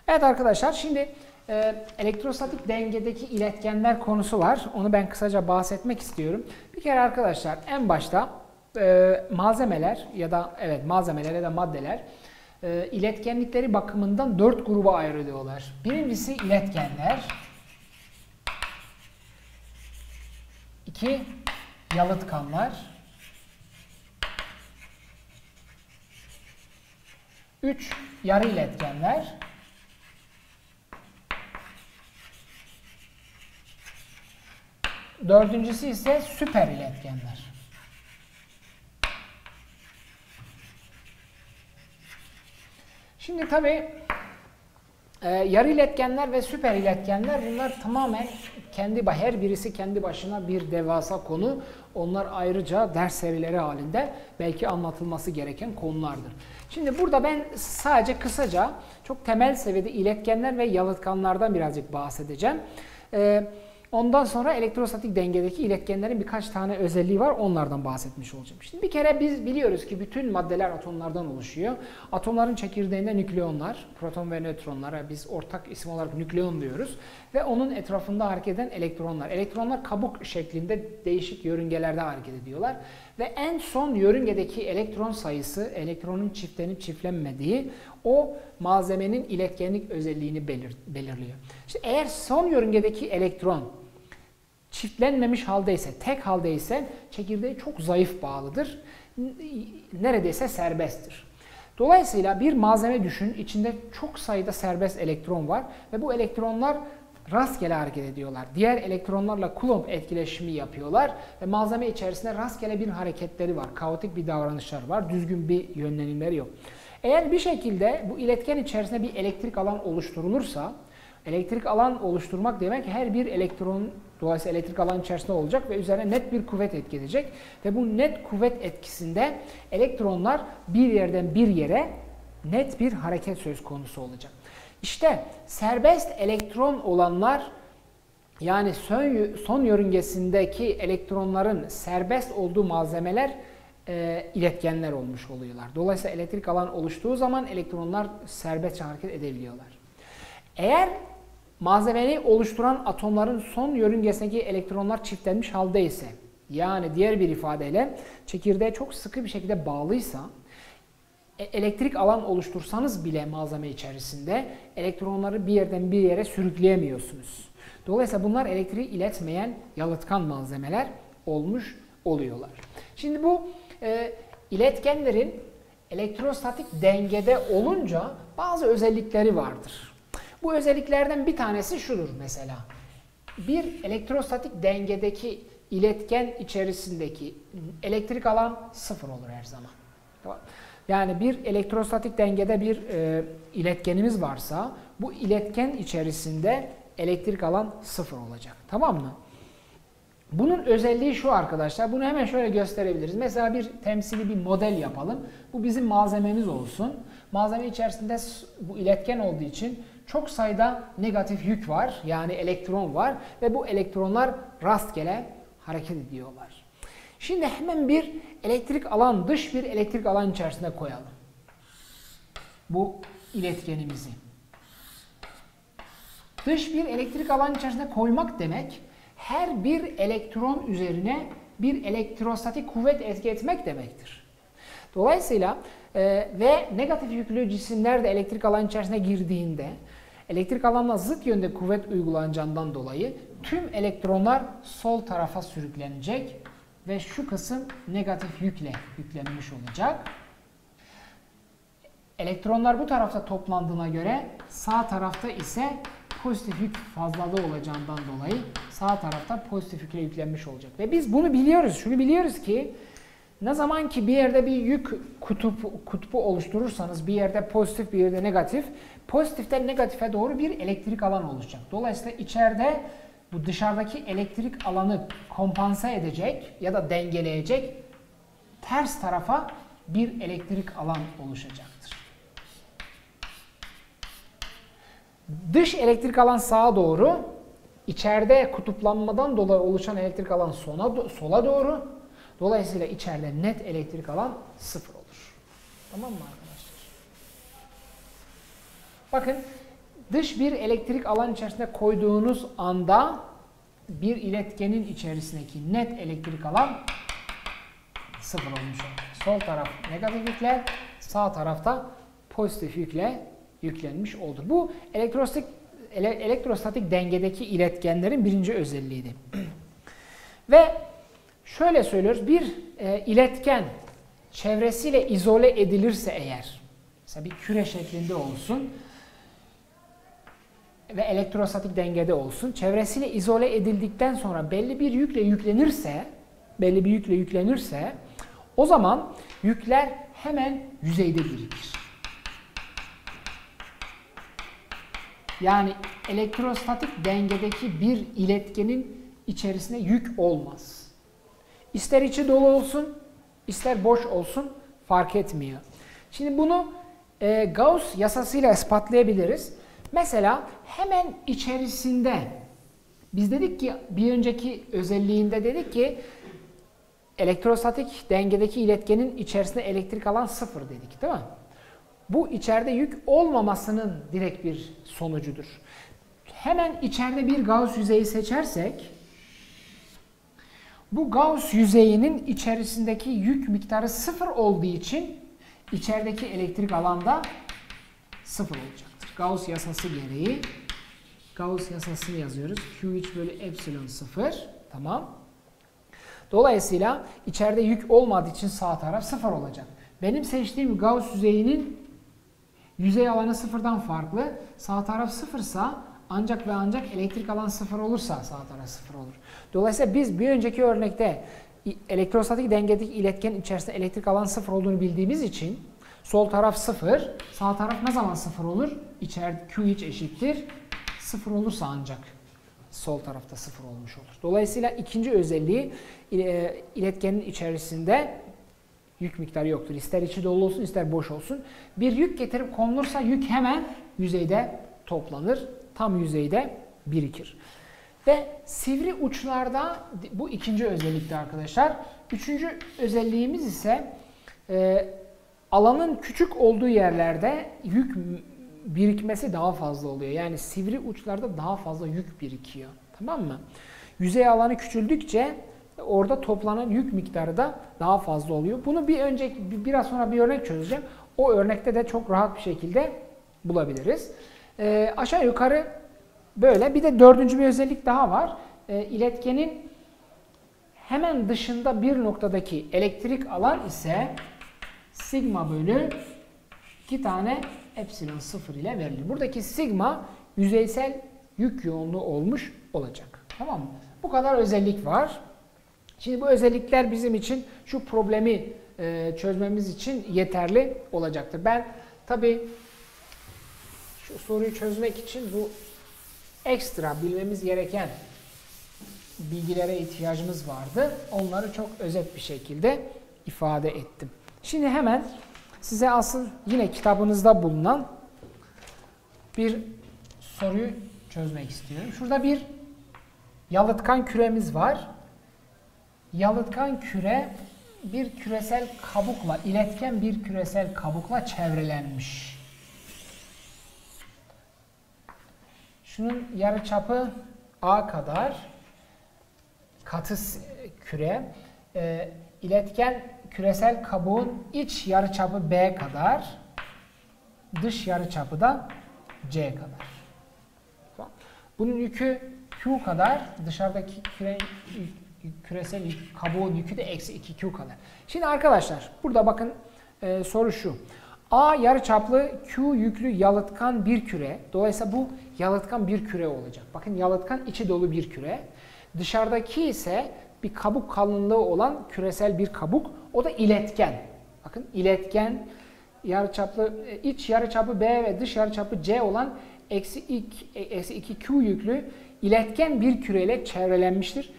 Evet arkadaşlar, şimdi elektrostatik dengedeki iletkenler konusu var. Onu ben kısaca bahsetmek istiyorum. Bir kere arkadaşlar en başta malzemeler ya da maddeler iletkenlikleri bakımından 4 gruba ayrılıyorlar. Birincisi iletkenler. 2 yalıtkanlar. 3 yarı iletkenler. 4.'sü ise süper iletkenler. Şimdi tabii yarı iletkenler ve süper iletkenler, bunlar tamamen her birisi kendi başına bir devasa konu. Onlar ayrıca ders serileri halinde belki anlatılması gereken konulardır. Şimdi burada ben sadece kısaca çok temel seviyede iletkenler ve yalıtkanlardan birazcık bahsedeceğim. Ondan sonra elektrostatik dengedeki iletkenlerin birkaç tane özelliği var. Onlardan bahsetmiş olacağım. Şimdi bir kere biz biliyoruz ki bütün maddeler atomlardan oluşuyor. Atomların çekirdeğinde nükleonlar, proton ve nötronlara biz ortak isim olarak nükleon diyoruz. Ve onun etrafında hareket eden elektronlar. Elektronlar kabuk şeklinde değişik yörüngelerde hareket ediyorlar. Ve en son yörüngedeki elektron sayısı, elektronun çiftlenip çiftlenmediği o malzemenin iletkenlik özelliğini belirliyor. İşte eğer son yörüngedeki elektron çiftlenmemiş haldeyse, tek haldeyse çekirdeği çok zayıf bağlıdır. Neredeyse serbesttir. Dolayısıyla bir malzeme düşün, içinde çok sayıda serbest elektron var ve bu elektronlar rastgele hareket ediyorlar. Diğer elektronlarla Coulomb etkileşimi yapıyorlar ve malzeme içerisinde rastgele bir hareketleri var. Kaotik bir davranışlar var. Düzgün bir yönlenimleri yok. Eğer bir şekilde bu iletken içerisinde bir elektrik alan oluşturulursa, elektrik alan oluşturmak demek her bir elektron dolayısıyla elektrik alan içerisinde olacak ve üzerine net bir kuvvet etki edecek. Ve bu net kuvvet etkisinde elektronlar bir yerden bir yere net bir hareket söz konusu olacak. İşte serbest elektron olanlar, yani son yörüngesindeki elektronların serbest olduğu malzemeler iletkenler olmuş oluyorlar. Dolayısıyla elektrik alan oluştuğu zaman elektronlar serbestçe hareket edebiliyorlar. Eğer malzemeyi oluşturan atomların son yörüngesindeki elektronlar çiftlenmiş haldeyse, yani diğer bir ifadeyle çekirdeğe çok sıkı bir şekilde bağlıysa, elektrik alan oluştursanız bile malzeme içerisinde elektronları bir yerden bir yere sürükleyemiyorsunuz. Dolayısıyla bunlar elektriği iletmeyen yalıtkan malzemeler olmuş oluyorlar. Şimdi bu iletkenlerin elektrostatik dengede olunca bazı özellikleri vardır. Bu özelliklerden bir tanesi şudur mesela. Bir elektrostatik dengedeki iletken içerisindeki elektrik alan sıfır olur her zaman. Tamam. Yani bir elektrostatik dengede bir iletkenimiz varsa bu iletken içerisinde elektrik alan sıfır olacak. Tamam mı? Bunun özelliği şu arkadaşlar. Bunu hemen şöyle gösterebiliriz. Mesela bir temsili bir model yapalım. Bu bizim malzememiz olsun. Malzeme içerisinde bu iletken olduğu için çok sayıda negatif yük var. Yani elektron var ve bu elektronlar rastgele hareket ediyorlar. Şimdi hemen bir elektrik alan, dış bir elektrik alan içerisinde koyalım. Bu iletkenimizi. Dış bir elektrik alan içerisinde koymak demek, her bir elektron üzerine bir elektrostatik kuvvet etki etmek demektir. Dolayısıyla ve negatif yüklü cisimler de elektrik alan içerisine girdiğinde elektrik alanla zıt yönde kuvvet uygulanacağından dolayı tüm elektronlar sol tarafa sürüklenecek ve şu kısım negatif yükle yüklenmiş olacak. Elektronlar bu tarafta toplandığına göre sağ tarafta ise pozitif yük fazlalığı olacağından dolayı sağ tarafta pozitif yükle yüklenmiş olacak. Ve biz bunu biliyoruz. Şunu biliyoruz ki ne zaman ki bir yerde bir yük kutbu oluşturursanız, bir yerde pozitif bir yerde negatif, pozitiften negatife doğru bir elektrik alan oluşacak. Dolayısıyla içeride bu dışarıdaki elektrik alanı kompanse edecek ya da dengeleyecek ters tarafa bir elektrik alan oluşacaktır. Dış elektrik alan sağa doğru, içeride kutuplanmadan dolayı oluşan elektrik alan sola doğru. Dolayısıyla içeride net elektrik alan sıfır olur. Tamam mı arkadaşlar? Bakın dış bir elektrik alan içerisine koyduğunuz anda bir iletkenin içerisindeki net elektrik alan sıfır olmuş olur. Sol taraf negatif yükle, sağ tarafta pozitif yükle yüklenmiş olur. Bu elektrostatik dengedeki iletkenlerin birinci özelliğiydi. Ve şöyle söylüyoruz, bir iletken çevresiyle izole edilirse eğer, mesela bir küre şeklinde olsun ve elektrostatik dengede olsun, çevresiyle izole edildikten sonra belli bir yükle yüklenirse, o zaman yükler hemen yüzeyde birikir. Yani elektrostatik dengedeki bir iletkenin içerisinde yük olmaz. İster içi dolu olsun, ister boş olsun fark etmiyor. Şimdi bunu Gauss yasasıyla ispatlayabiliriz. Mesela hemen içerisinde biz dedik ki bir önceki özelliğinde dedik ki elektrostatik dengedeki iletkenin içerisinde elektrik alan sıfır dedik, değil mi? Bu içeride yük olmamasının direkt bir sonucudur. Hemen içeride bir Gauss yüzeyi seçersek bu Gauss yüzeyinin içerisindeki yük miktarı sıfır olduğu için içerideki elektrik alanda sıfır olacaktır. Gauss yasası gereği Gauss yasasını yazıyoruz. Q3 bölü epsilon 0. Tamam. Dolayısıyla içeride yük olmadığı için sağ taraf sıfır olacak. Benim seçtiğim Gauss yüzeyinin yüzey alanı sıfırdan farklı. Sağ taraf sıfırsa ancak ve ancak elektrik alan sıfır olursa sağ taraf sıfır olur. Dolayısıyla biz bir önceki örnekte elektrostatik dengedeki iletkenin içerisinde elektrik alan sıfır olduğunu bildiğimiz için sol taraf sıfır, sağ taraf ne zaman sıfır olur? İçeride Q3 eşittir. Sıfır olursa ancak sol tarafta sıfır olmuş olur. Dolayısıyla ikinci özelliği iletkenin içerisinde yük miktarı yoktur. İster içi dolu olsun ister boş olsun. Bir yük getirip konulursa yük hemen yüzeyde toplanır. Tam yüzeyde birikir. Ve sivri uçlarda bu ikinci özellikti arkadaşlar. Üçüncü özelliğimiz ise alanın küçük olduğu yerlerde yük birikmesi daha fazla oluyor. Yani sivri uçlarda daha fazla yük birikiyor. Tamam mı? Yüzey alanı küçüldükçe orada toplanan yük miktarı da daha fazla oluyor. Bunu biraz sonra bir örnek çözeceğim. O örnekte de çok rahat bir şekilde bulabiliriz. Aşağı yukarı böyle. Bir de dördüncü bir özellik daha var. İletkenin hemen dışında bir noktadaki elektrik alan ise sigma bölü 2 tane epsilon 0 ile verilir. Buradaki sigma yüzeysel yük yoğunluğu olmuş olacak. Tamam mı? Bu kadar özellik var. Şimdi bu özellikler bizim için şu problemi çözmemiz için yeterli olacaktır. Ben tabii şu soruyu çözmek için bu ekstra bilmemiz gereken bilgilere ihtiyacımız vardı. Onları çok özet bir şekilde ifade ettim. Şimdi hemen size asıl yine kitabınızda bulunan bir soruyu çözmek istiyorum. Şurada bir yalıtkan küremiz var. Yalıtkan küre bir küresel kabukla, iletken bir küresel kabukla çevrelenmiş. Şunun yarıçapı A kadar katı küre, iletken küresel kabuğun iç yarıçapı B kadar, dış yarıçapı da C kadar. Bunun yükü Q kadar, dışarıdaki küresel kabuğun yükü de eksi 2Q kadar. Şimdi arkadaşlar burada bakın soru şu. A yarıçaplı Q yüklü yalıtkan bir küre. Dolayısıyla bu yalıtkan bir küre olacak. Bakın yalıtkan içi dolu bir küre. Dışarıdaki ise bir kabuk kalınlığı olan küresel bir kabuk. O da iletken. Bakın iletken yarıçaplı iç yarıçapı B ve dış yarıçapı C olan eksi 2Q yüklü iletken bir küreyle çevrelenmiştir.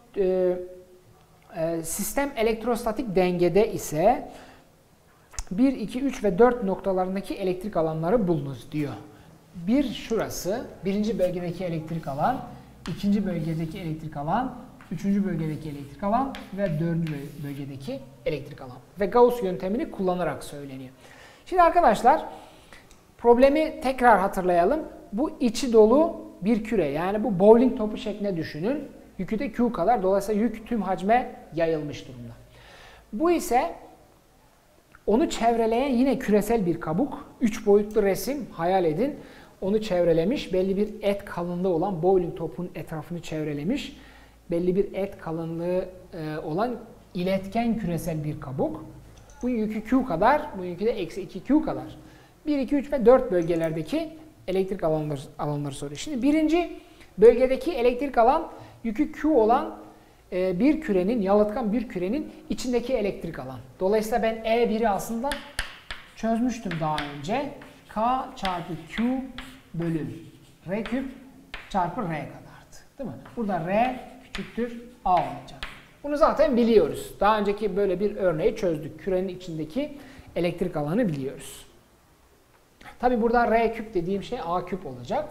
Sistem elektrostatik dengede ise 1, 2, 3 ve 4 noktalarındaki elektrik alanları bulunuz diyor. Bir şurası, birinci bölgedeki elektrik alan, ikinci bölgedeki elektrik alan, üçüncü bölgedeki elektrik alan ve dördüncü bölgedeki elektrik alan. Ve Gauss yöntemini kullanarak söyleniyor. Şimdi arkadaşlar, Problemi tekrar hatırlayalım. Bu içi dolu bir küre. Yani bu bowling topu şeklinde düşünün. Yükü de Q kadar. Dolayısıyla yük tüm hacme yayılmış durumda. Bu ise onu çevreleyen yine küresel bir kabuk. 3 boyutlu resim hayal edin. Onu çevrelemiş. Belli bir et kalınlığı olan bowling topun etrafını çevrelemiş. Belli bir et kalınlığı olan iletken küresel bir kabuk. Bu yükü Q kadar, bu yükü de eksi 2Q kadar. 1, 2, 3 ve 4 bölgelerdeki elektrik alanları soruyor. Şimdi birinci bölgedeki elektrik alan yükü Q olan bir kürenin, yalıtkan bir kürenin içindeki elektrik alan. Dolayısıyla ben E1'i aslında çözmüştüm daha önce. K çarpı Q bölü R küp çarpı R kadardı. Değil mi? Burada R küçüktür A olacak. Bunu zaten biliyoruz. Daha önceki böyle bir örneği çözdük. Kürenin içindeki elektrik alanı biliyoruz. Tabi burada R küp dediğim şey A küp olacak.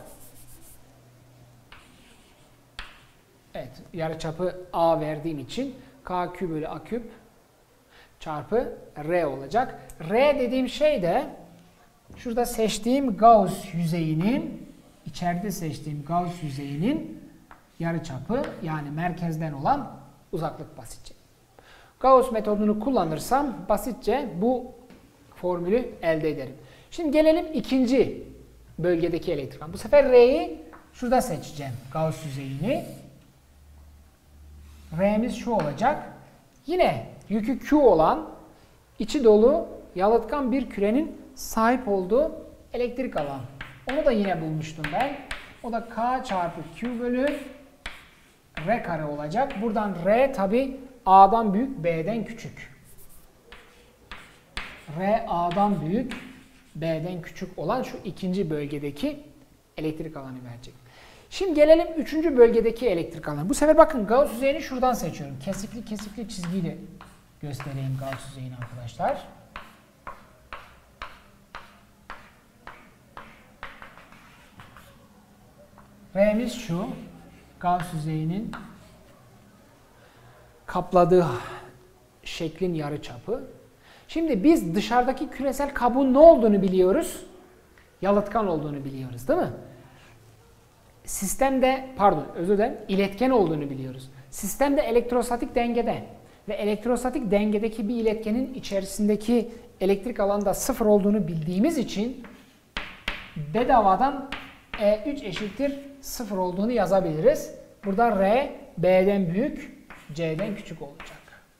Evet, yarıçapı A verdiğim için K küp bölü A küp çarpı R olacak. R dediğim şey de şurada seçtiğim Gauss yüzeyinin, içeride seçtiğim Gauss yüzeyinin yarıçapı, yani merkezden olan uzaklık basitçe. Gauss metodunu kullanırsam basitçe bu formülü elde ederim. Şimdi gelelim ikinci bölgedeki elektrik alanı. Bu sefer R'yi şurada seçeceğim. Gauss yüzeyini. R'miz şu olacak. Yine yükü Q olan, içi dolu, yalıtkan bir kürenin sahip olduğu elektrik alan. Onu da yine bulmuştum ben. O da K çarpı Q bölü R kare olacak. Buradan R tabi A'dan büyük, B'den küçük. R A'dan büyük, B'den küçük olan şu ikinci bölgedeki elektrik alanı verecek. Şimdi gelelim üçüncü bölgedeki elektrik alanı. Bu sefer bakın Gauss yüzeyini şuradan seçiyorum. Kesikli çizgiyle göstereyim Gauss yüzeyini arkadaşlar. R'miz şu. Gauss yüzeyinin kapladığı şeklin yarıçapı. Şimdi biz dışarıdaki küresel kabuğun ne olduğunu biliyoruz? Yalıtkan olduğunu biliyoruz, değil mi? Sistemde, iletken olduğunu biliyoruz. Sistemde elektrostatik dengede ve elektrostatik dengedeki bir iletkenin içerisindeki elektrik alanda sıfır olduğunu bildiğimiz için bedavadan E3 eşittir sıfır olduğunu yazabiliriz. Burada R B'den büyük, C'den küçük olacak.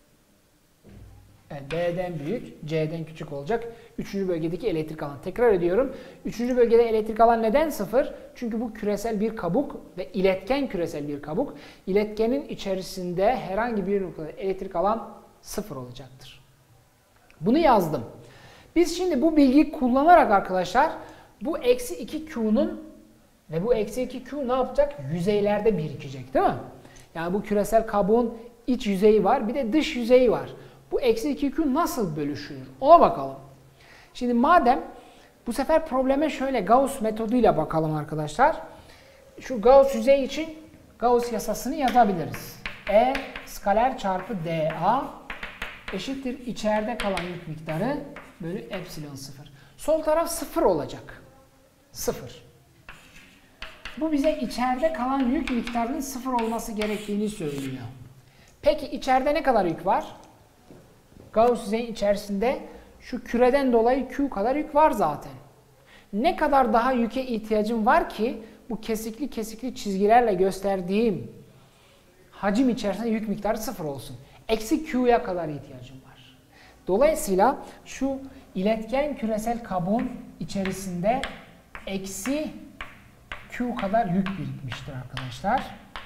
Yani B'den büyük, C'den küçük olacak. Üçüncü bölgedeki elektrik alan. Tekrar ediyorum. Üçüncü bölgede elektrik alan neden sıfır? Çünkü bu küresel bir kabuk ve iletken küresel bir kabuk. İletkenin içerisinde herhangi bir noktada elektrik alan sıfır olacaktır. Bunu yazdım. Biz şimdi bu bilgiyi kullanarak arkadaşlar bu eksi 2Q'nun ve bu eksi 2Q ne yapacak? Yüzeylerde birikecek, değil mi? Yani bu küresel kabuğun iç yüzeyi var, bir de dış yüzeyi var. Bu eksi 2Q nasıl bölüşülür? Ona bakalım. Şimdi madem bu sefer probleme şöyle Gauss metoduyla bakalım arkadaşlar. Şu Gauss yüzey için Gauss yasasını yazabiliriz. E skaler çarpı dA eşittir içeride kalan yük miktarı bölü epsilon 0. Sol taraf 0 olacak. 0. Bu bize içeride kalan yük miktarının 0 olması gerektiğini söylüyor. Peki içeride ne kadar yük var? Gauss yüzeyin içerisinde şu küreden dolayı Q kadar yük var zaten. Ne kadar daha yüke ihtiyacım var ki bu kesikli çizgilerle gösterdiğim hacim içerisinde yük miktarı 0 olsun. Eksi Q'ya kadar ihtiyacım var. Dolayısıyla şu iletken küresel kabuğun içerisinde eksi Q kadar yük birikmiştir arkadaşlar.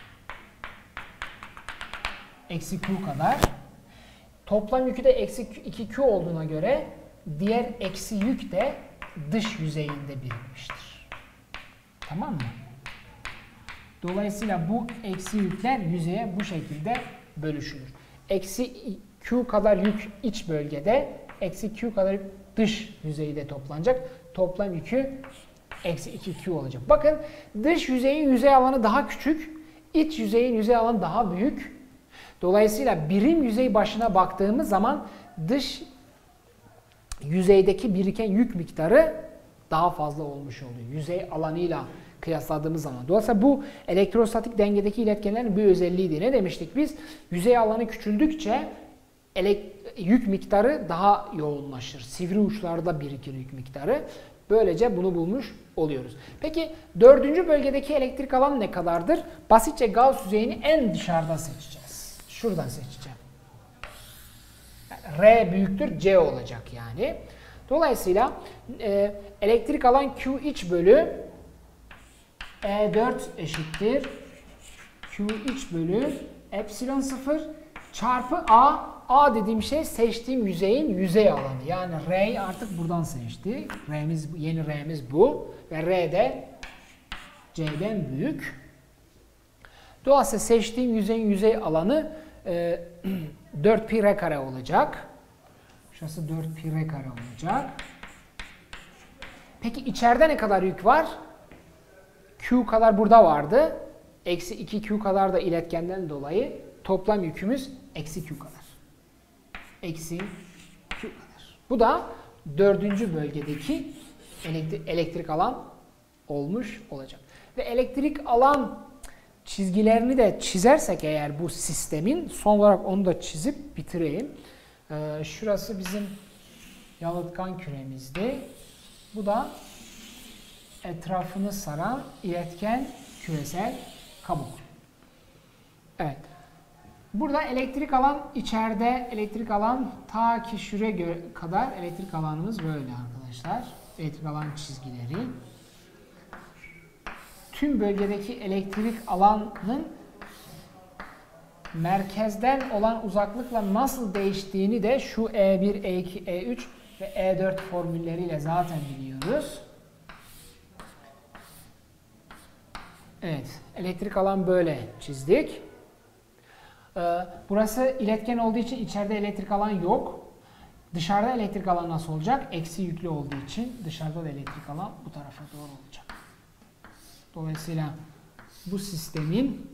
Eksi Q kadar. Toplam yükü de eksi 2Q olduğuna göre diğer eksi yük de dış yüzeyinde birikmiştir. Tamam mı? Dolayısıyla bu eksi yükler yüzeye bu şekilde bölüşülür. Eksi Q kadar yük iç bölgede, eksi Q kadar yük dış yüzeyde toplanacak. Toplam yükü eksi 2Q olacak. Bakın dış yüzeyin yüzey alanı daha küçük, iç yüzeyin yüzey alanı daha büyük. Dolayısıyla birim yüzey başına baktığımız zaman dış yüzeydeki biriken yük miktarı daha fazla olmuş oluyor. Yüzey alanıyla kıyasladığımız zaman. Dolayısıyla bu elektrostatik dengedeki iletkenlerin bir özelliğiydi. Ne demiştik biz? Yüzey alanı küçüldükçe yük miktarı daha yoğunlaşır. Sivri uçlarda birikir yük miktarı. Böylece bunu bulmuş oluyoruz. Peki dördüncü bölgedeki elektrik alan ne kadardır? Basitçe Gauss yüzeyini en dışarıda seçeceğiz. Şuradan seçeceğim. R büyüktür C olacak yani. Dolayısıyla elektrik alan Q iç bölü E4 eşittir Q iç bölü epsilon 0 çarpı A. A dediğim şey seçtiğim yüzeyin yüzey alanı. Yani R'yi artık buradan seçtik. Yeni R'miz bu. Ve R de C'den büyük. Dolayısıyla seçtiğim yüzeyin yüzey alanı 4 pi r kare olacak. Şurası 4 pi r kare olacak. Peki içeride ne kadar yük var? Q kadar burada vardı. Eksi 2Q kadar da iletkenden dolayı toplam yükümüz eksi Q kadar. Eksi Q kadar. Bu da dördüncü bölgedeki elektrik alan olmuş olacak. Ve elektrik alan çizgilerini de çizersek eğer bu sistemin, son olarak onu da çizip bitireyim. Şurası bizim yalıtkan küremizdi. Bu da etrafını saran iletken küresel kabuk. Evet. Burada elektrik alan içeride, elektrik alan ta ki şuraya kadar elektrik alanımız böyle arkadaşlar. Elektrik alan çizgileri. Tüm bölgedeki elektrik alanın merkezden olan uzaklıkla nasıl değiştiğini de şu E1, E2, E3 ve E4 formülleriyle zaten biliyoruz. Evet, elektrik alan böyle çizdik. Burası iletken olduğu için içeride elektrik alan yok. Dışarıda elektrik alan nasıl olacak? Eksi yüklü olduğu için dışarıda da elektrik alan bu tarafa doğru olacak. Dolayısıyla bu sistemin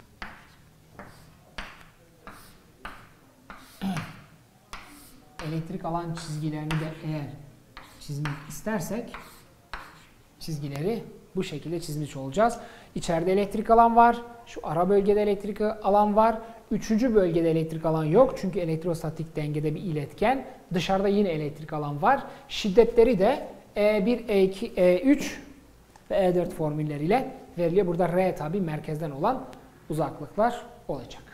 elektrik alan çizgilerini de eğer çizmek istersek çizgileri bu şekilde çizmiş olacağız. İçeride elektrik alan var. Şu ara bölgede elektrik alan var. Üçüncü bölgede elektrik alan yok. Çünkü elektrostatik dengede bir iletken. Dışarıda yine elektrik alan var. Şiddetleri de E1, E2, E3 ve E4 formülleriyle veriliyor. Burada R tabi merkezden olan uzaklıklar olacak.